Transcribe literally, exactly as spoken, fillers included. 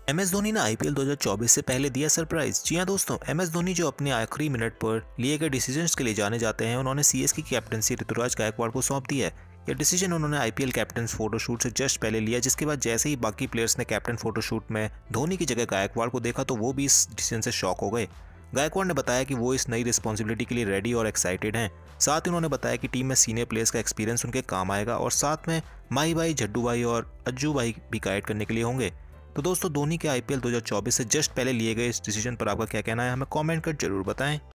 M S Dhoni ने आई P L दो हज़ार चौबीस से पहले दिया सरप्राइज। जी हाँ दोस्तों, एम एस धोनी जो अपने आखिरी मिनट पर लिए गए डिसीजंस के लिए जाने जाते हैं, उन्होंने सी एस के की कैप्टनसी ऋतुराज गायकवाड़ को सौंप दी है। यह डिसीजन उन्होंने I P L captain photoshoot से जस्ट पहले लिया, जिसके बाद जैसे ही बाकी प्लेयर्स ने कैप्टन फोटोशूट में धोनी की जगह गायकवाड़ को देखा तो वो भी इस डिसीजन से शॉक हो गए। गायकवाड़ ने बताया कि वो इस नई रिस्पॉन्सिबिलिटी के लिए रेडी और एक्साइटेड हैं। साथ ही उन्होंने बताया कि टीम में सीनियर प्लेयर्स का एक्सपीरियंस उनके काम आएगा और साथ में माही भाई, झड्डू भाई और अज्जू भाई भी गाइड करने के लिए होंगे। तो दोस्तों, धोनी के आई पी एल दो हज़ार चौबीस से जस्ट पहले लिए गए इस डिसीजन पर आपका क्या कहना है, हमें कमेंट कर जरूर बताएं।